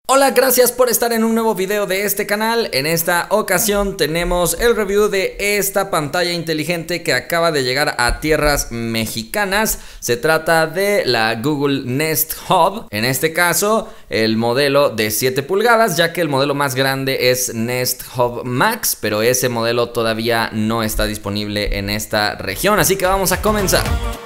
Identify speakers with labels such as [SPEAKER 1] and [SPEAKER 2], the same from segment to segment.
[SPEAKER 1] Hola, gracias por estar en un nuevo video de este canal. En esta ocasión tenemos el review de esta pantalla inteligente que acaba de llegar a tierras mexicanas. Se trata de la Google Nest Hub, en este caso el modelo de 7 pulgadas, ya que el modelo más grande es Nest Hub Max, pero ese modelo todavía no está disponible en esta región, así que vamos a comenzar.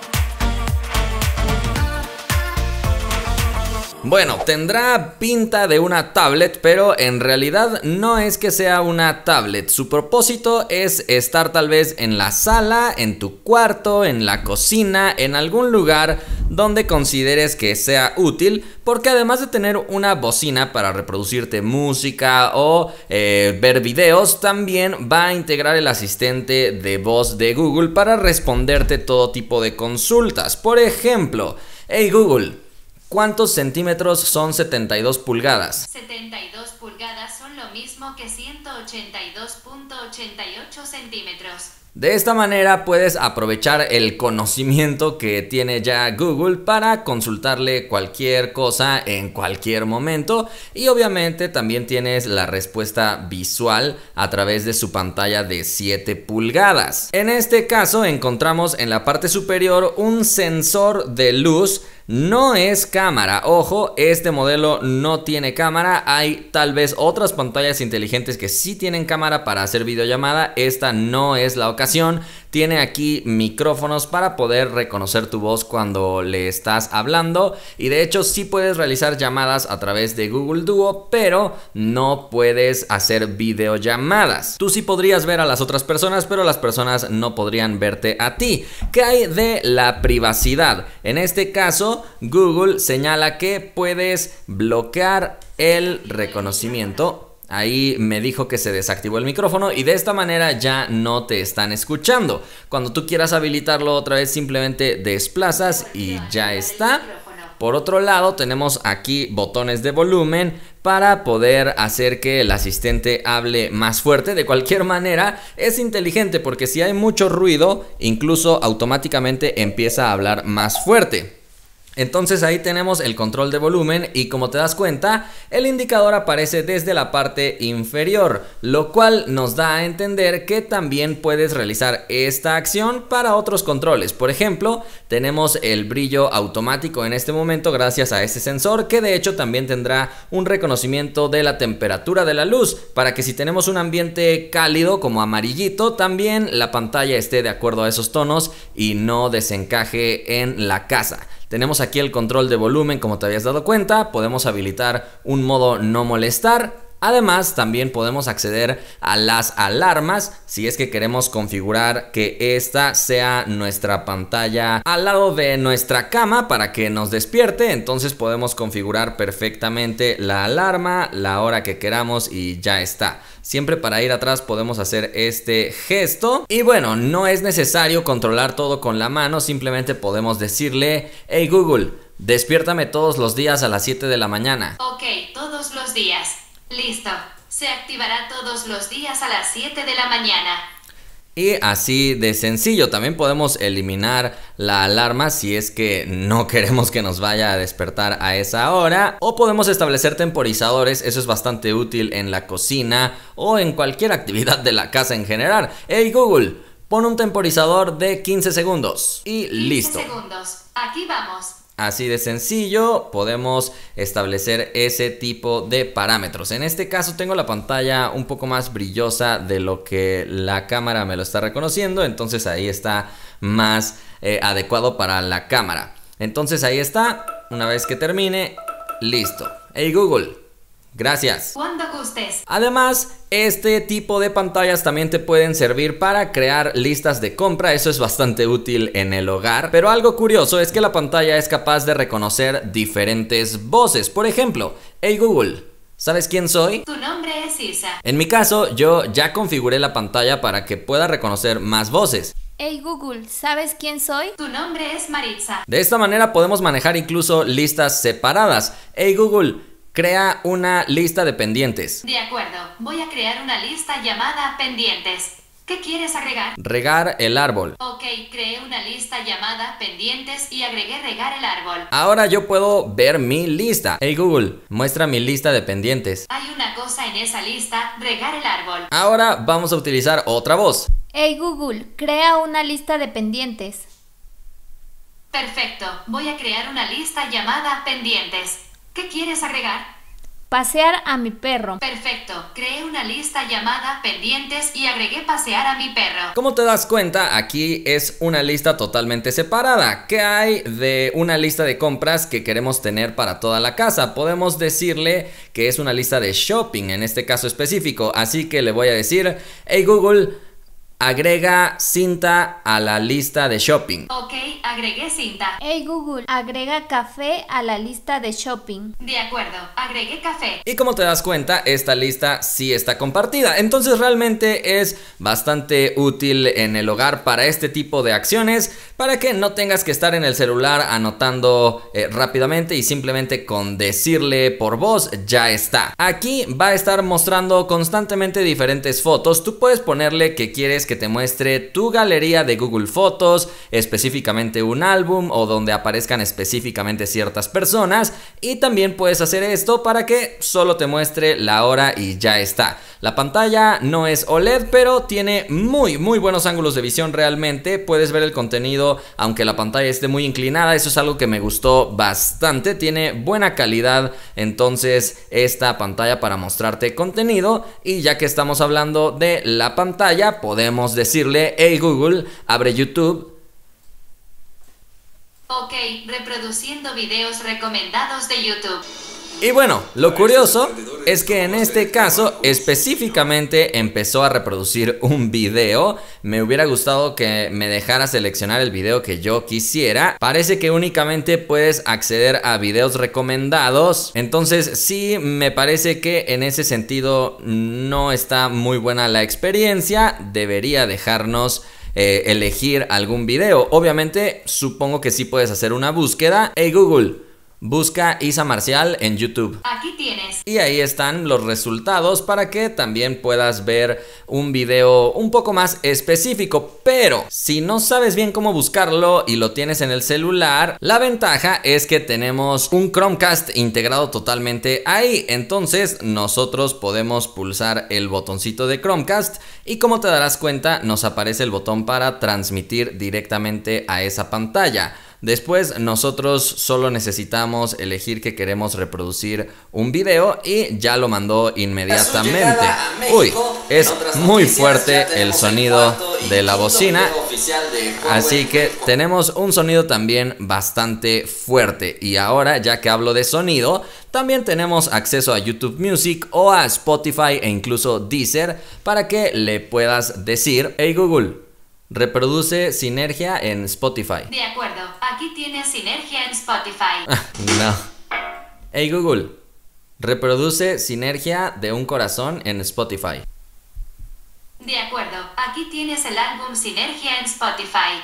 [SPEAKER 1] Bueno, tendrá pinta de una tablet, pero en realidad no es que sea una tablet. Su propósito es estar tal vez en la sala, en tu cuarto, en la cocina, en algún lugar donde consideres que sea útil, porque además de tener una bocina para reproducirte música o ver videos, también va a integrar el asistente de voz de Google para responderte todo tipo de consultas. Por ejemplo, hey Google, ¿cuántos centímetros son 72 pulgadas?
[SPEAKER 2] 72 pulgadas son lo mismo que 182.88 centímetros.
[SPEAKER 1] De esta manera puedes aprovechar el conocimiento que tiene ya Google para consultarle cualquier cosa en cualquier momento, y obviamente también tienes la respuesta visual a través de su pantalla de 7 pulgadas. En este caso encontramos en la parte superior un sensor de luz. No es cámara, ojo, este modelo no tiene cámara. Hay tal vez otras pantallas inteligentes que sí tienen cámara para hacer videollamada. Esta no es la ocasión. Tiene aquí micrófonos para poder reconocer tu voz cuando le estás hablando, y de hecho sí puedes realizar llamadas a través de Google Duo, pero no puedes hacer videollamadas. Tú sí podrías ver a las otras personas, pero las personas no podrían verte a ti. ¿Qué hay de la privacidad? En este caso, Google señala que puedes bloquear el reconocimiento. Ahí me dijo que se desactivó el micrófono y de esta manera ya no te están escuchando. Cuando tú quieras habilitarlo otra vez, simplemente desplazas y ya está. Por otro lado, tenemos aquí botones de volumen para poder hacer que el asistente hable más fuerte. De cualquier manera, es inteligente porque si hay mucho ruido, incluso automáticamente empieza a hablar más fuerte. Entonces ahí tenemos el control de volumen y, como te das cuenta, el indicador aparece desde la parte inferior, lo cual nos da a entender que también puedes realizar esta acción para otros controles. Por ejemplo, tenemos el brillo automático en este momento gracias a este sensor, que de hecho también tendrá un reconocimiento de la temperatura de la luz, para que si tenemos un ambiente cálido como amarillito, también la pantalla esté de acuerdo a esos tonos y no desencaje en la casa. Tenemos aquí el control de volumen, como te habías dado cuenta. Podemos habilitar un modo no molestar. Además, también podemos acceder a las alarmas si es que queremos configurar que esta sea nuestra pantalla al lado de nuestra cama para que nos despierte. Entonces podemos configurar perfectamente la alarma, la hora que queramos y ya está. Siempre para ir atrás podemos hacer este gesto. Y bueno, no es necesario controlar todo con la mano. Simplemente podemos decirle: hey Google, despiértame todos los días a las 7 de la mañana.
[SPEAKER 2] Ok, todos los días. Listo, se activará todos los días a las 7 de la mañana.
[SPEAKER 1] Y así de sencillo. También podemos eliminar la alarma si es que no queremos que nos vaya a despertar a esa hora. O podemos establecer temporizadores. Eso es bastante útil en la cocina o en cualquier actividad de la casa en general. Hey Google, pon un temporizador de 15 segundos. Y listo.
[SPEAKER 2] 15 segundos, aquí vamos.
[SPEAKER 1] Así de sencillo podemos establecer ese tipo de parámetros. En este caso tengo la pantalla un poco más brillosa de lo que la cámara me lo está reconociendo, entonces ahí está más adecuado para la cámara. Entonces ahí está, una vez que termine, listo. Hey Google, gracias.
[SPEAKER 2] Cuando gustes.
[SPEAKER 1] Además, este tipo de pantallas también te pueden servir para crear listas de compra. Eso es bastante útil en el hogar. Pero algo curioso es que la pantalla es capaz de reconocer diferentes voces. Por ejemplo, hey Google, ¿sabes quién soy?
[SPEAKER 2] Tu nombre es Isa.
[SPEAKER 1] En mi caso, yo ya configuré la pantalla para que pueda reconocer más voces.
[SPEAKER 3] Hey Google, ¿sabes quién soy?
[SPEAKER 2] Tu nombre es Maritza.
[SPEAKER 1] De esta manera podemos manejar incluso listas separadas. Hey Google, crea una lista de pendientes.
[SPEAKER 2] De acuerdo, voy a crear una lista llamada pendientes. ¿Qué quieres agregar?
[SPEAKER 1] Regar el árbol.
[SPEAKER 2] Ok, creé una lista llamada pendientes y agregué regar el árbol.
[SPEAKER 1] Ahora yo puedo ver mi lista. Hey Google, muestra mi lista de pendientes.
[SPEAKER 2] Hay una cosa en esa lista, regar el árbol.
[SPEAKER 1] Ahora vamos a utilizar otra voz.
[SPEAKER 3] Hey Google, crea una lista de pendientes.
[SPEAKER 2] Perfecto, voy a crear una lista llamada pendientes. ¿Qué quieres agregar?
[SPEAKER 3] Pasear a mi perro.
[SPEAKER 2] Perfecto, creé una lista llamada pendientes y agregué pasear a mi perro.
[SPEAKER 1] Como te das cuenta, aquí es una lista totalmente separada. ¿Qué hay de una lista de compras que queremos tener para toda la casa? Podemos decirle que es una lista de shopping en este caso específico. Así que le voy a decir, hey Google, agrega cinta a la lista de shopping.
[SPEAKER 2] Ok, agregué cinta.
[SPEAKER 3] Hey Google, agrega café a la lista de shopping.
[SPEAKER 2] De acuerdo, agregué café.
[SPEAKER 1] Y como te das cuenta, esta lista sí está compartida. Entonces realmente es bastante útil en el hogar para este tipo de acciones, para que no tengas que estar en el celular anotando rápidamente y simplemente con decirle por voz ya está. Aquí va a estar mostrando constantemente diferentes fotos. Tú puedes ponerle que quieres que te muestre tu galería de Google Fotos, específicamente un álbum o donde aparezcan específicamente ciertas personas, y también puedes hacer esto para que solo te muestre la hora y ya está. La pantalla no es OLED, pero tiene muy buenos ángulos de visión realmente. Puedes ver el contenido aunque la pantalla esté muy inclinada. Eso es algo que me gustó bastante. Tiene buena calidad entonces esta pantalla para mostrarte contenido. Y ya que estamos hablando de la pantalla, podemos decirle, hey Google, abre YouTube.
[SPEAKER 2] Ok, reproduciendo videos recomendados de YouTube.
[SPEAKER 1] Y bueno, lo curioso es que en este caso específicamente empezó a reproducir un video. Me hubiera gustado que me dejara seleccionar el video que yo quisiera. Parece que únicamente puedes acceder a videos recomendados. Entonces sí, me parece que en ese sentido no está muy buena la experiencia. Debería dejarnos elegir algún video. Obviamente supongo que sí puedes hacer una búsqueda. Hey Google, busca Isa Marcial en YouTube.
[SPEAKER 2] Aquí tienes.
[SPEAKER 1] Y ahí están los resultados para que también puedas ver un video un poco más específico. Pero si no sabes bien cómo buscarlo y lo tienes en el celular, la ventaja es que tenemos un Chromecast integrado totalmente ahí. Entonces nosotros podemos pulsar el botoncito de Chromecast y, como te darás cuenta, nos aparece el botón para transmitir directamente a esa pantalla. Después nosotros solo necesitamos elegir que queremos reproducir un video y ya lo mandó inmediatamente. Uy, es muy fuerte el sonido de la bocina, así que tenemos un sonido también bastante fuerte. Y ahora, ya que hablo de sonido, también tenemos acceso a YouTube Music o a Spotify e incluso Deezer para que le puedas decir, hey Google, reproduce Sinergia en Spotify.
[SPEAKER 2] De acuerdo, aquí tienes Sinergia en Spotify.
[SPEAKER 1] No. Hey Google, reproduce Sinergia de un corazón en Spotify.
[SPEAKER 2] De acuerdo, aquí tienes el álbum Sinergia en Spotify.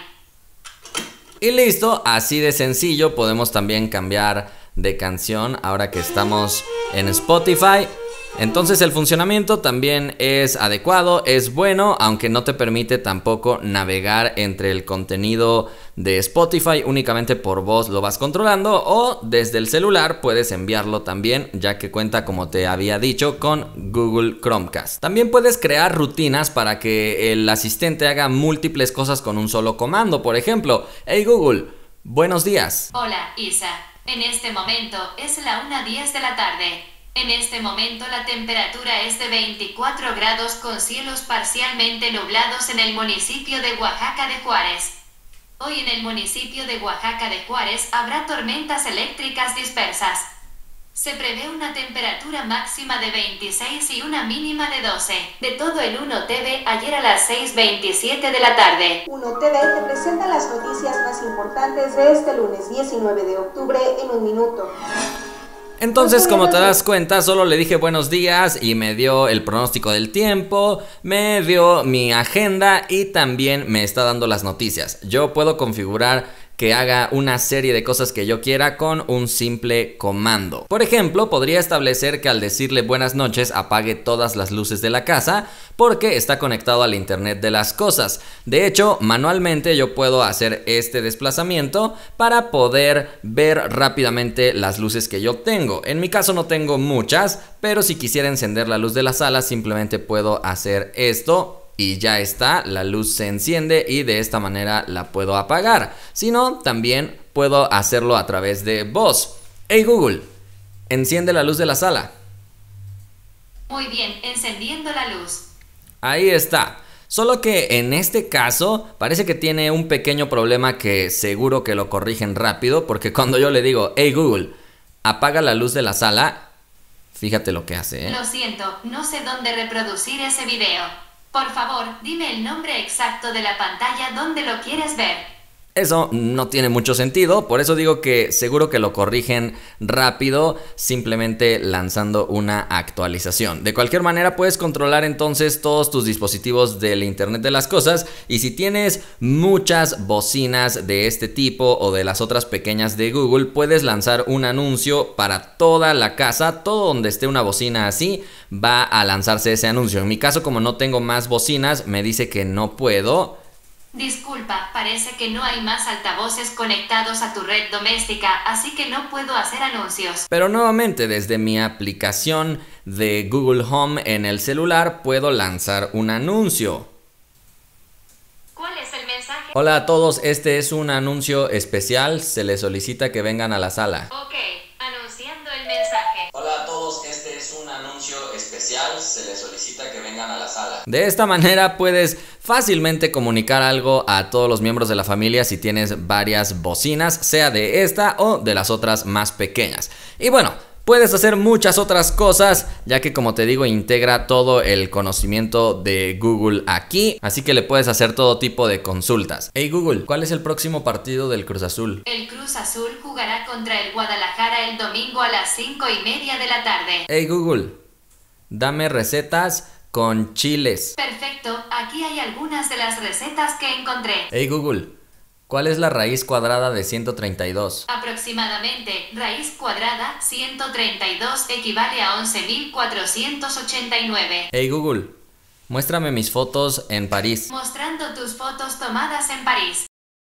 [SPEAKER 1] Y listo, así de sencillo. Podemos también cambiar de canción ahora que estamos en Spotify. Entonces el funcionamiento también es adecuado, es bueno, aunque no te permite tampoco navegar entre el contenido de Spotify. Únicamente por voz lo vas controlando, o desde el celular puedes enviarlo también, ya que cuenta, como te había dicho, con Google Chromecast. También puedes crear rutinas para que el asistente haga múltiples cosas con un solo comando. Por ejemplo, hey Google, buenos días.
[SPEAKER 2] Hola Isa, en este momento es la 1:10 de la tarde. En este momento la temperatura es de 24 grados con cielos parcialmente nublados en el municipio de Oaxaca de Juárez. Hoy en el municipio de Oaxaca de Juárez habrá tormentas eléctricas dispersas. Se prevé una temperatura máxima de 26 y una mínima de 12. De todo el 1TV, ayer a las 6:27 de la tarde.
[SPEAKER 4] 1TV te presenta las noticias más importantes de este lunes 19 de octubre en un minuto.
[SPEAKER 1] Entonces, como te das cuenta, solo le dije buenos días y me dio el pronóstico del tiempo, me dio mi agenda y también me está dando las noticias. Yo puedo configurar que haga una serie de cosas que yo quiera con un simple comando. Por ejemplo, podría establecer que al decirle buenas noches apague todas las luces de la casa porque está conectado al internet de las cosas. De hecho, manualmente yo puedo hacer este desplazamiento para poder ver rápidamente las luces que yo tengo. En mi caso no tengo muchas, pero si quisiera encender la luz de la sala simplemente puedo hacer esto. Y ya está, la luz se enciende y de esta manera la puedo apagar. Si no, también puedo hacerlo a través de voz. Hey Google, enciende la luz de la sala.
[SPEAKER 2] Muy bien, encendiendo la luz.
[SPEAKER 1] Ahí está. Solo que en este caso parece que tiene un pequeño problema que seguro que lo corrigen rápido, porque cuando yo le digo, hey Google, apaga la luz de la sala, fíjate lo que hace, ¿eh?
[SPEAKER 2] Lo siento, no sé dónde reproducir ese video. Por favor, dime el nombre exacto de la pantalla donde lo quieres ver.
[SPEAKER 1] Eso no tiene mucho sentido, por eso digo que seguro que lo corrigen rápido simplemente lanzando una actualización. De cualquier manera puedes controlar entonces todos tus dispositivos del Internet de las cosas, y si tienes muchas bocinas de este tipo o de las otras pequeñas de Google, puedes lanzar un anuncio para toda la casa. Todo donde esté una bocina así va a lanzarse ese anuncio. En mi caso, como no tengo más bocinas, me dice que no puedo.
[SPEAKER 2] Disculpa, parece que no hay más altavoces conectados a tu red doméstica, así que no puedo hacer anuncios.
[SPEAKER 1] Pero nuevamente, desde mi aplicación de Google Home en el celular puedo lanzar un anuncio.
[SPEAKER 2] ¿Cuál es el mensaje?
[SPEAKER 1] Hola a todos, este es un anuncio especial, se les solicita que vengan a la sala.
[SPEAKER 2] Ok, anunciando el mensaje.
[SPEAKER 1] Hola a todos, este es un anuncio especial, se les solicita que vengan a la sala. De esta manera puedes fácilmente comunicar algo a todos los miembros de la familia si tienes varias bocinas, sea de esta o de las otras más pequeñas. Y bueno, puedes hacer muchas otras cosas, ya que como te digo, integra todo el conocimiento de Google aquí, así que le puedes hacer todo tipo de consultas. Hey Google, ¿cuál es el próximo partido del Cruz Azul?
[SPEAKER 2] El Cruz Azul jugará contra el Guadalajara el domingo a las 5:30 de la tarde.
[SPEAKER 1] Hey Google, dame recetas con chiles.
[SPEAKER 2] Perfecto, aquí hay algunas de las recetas que encontré.
[SPEAKER 1] Hey Google, ¿cuál es la raíz cuadrada de 132?
[SPEAKER 2] Aproximadamente, raíz cuadrada 132 equivale a 11.489.
[SPEAKER 1] Hey Google, muéstrame mis fotos en París.
[SPEAKER 2] Mostrando tus fotos tomadas en París.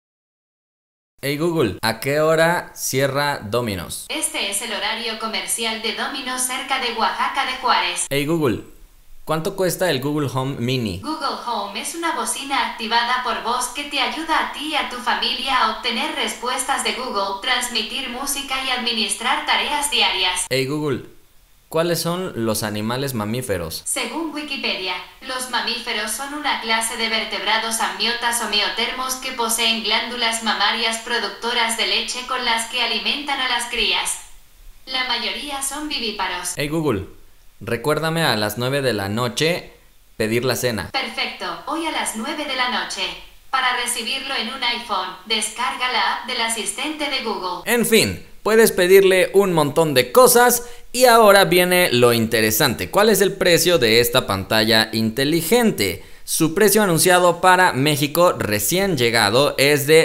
[SPEAKER 1] Hey Google, ¿a qué hora cierra Domino's?
[SPEAKER 2] Este es el horario comercial de Domino's cerca de Oaxaca de Juárez.
[SPEAKER 1] Hey Google, ¿cuánto cuesta el Google Home Mini?
[SPEAKER 2] Google Home es una bocina activada por voz que te ayuda a ti y a tu familia a obtener respuestas de Google, transmitir música y administrar tareas diarias.
[SPEAKER 1] Hey Google, ¿cuáles son los animales mamíferos?
[SPEAKER 2] Según Wikipedia, los mamíferos son una clase de vertebrados amniotas o miotermos que poseen glándulas mamarias productoras de leche con las que alimentan a las crías. La mayoría son vivíparos.
[SPEAKER 1] Hey Google, recuérdame a las 9 de la noche pedir la cena.
[SPEAKER 2] Perfecto, hoy a las 9 de la noche. Para recibirlo en un iPhone, descarga la app del asistente de Google.
[SPEAKER 1] En fin, puedes pedirle un montón de cosas y ahora viene lo interesante. ¿Cuál es el precio de esta pantalla inteligente? Su precio anunciado para México recién llegado es de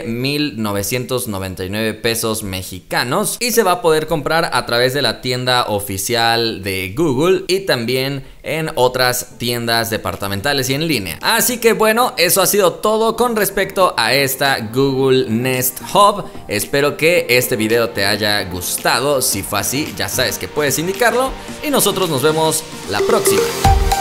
[SPEAKER 1] 1,999 pesos mexicanos y se va a poder comprar a través de la tienda oficial de Google y también en otras tiendas departamentales y en línea. Así que bueno, eso ha sido todo con respecto a esta Google Nest Hub. Espero que este video te haya gustado. Si fue así, ya sabes que puedes indicarlo y nosotros nos vemos la próxima.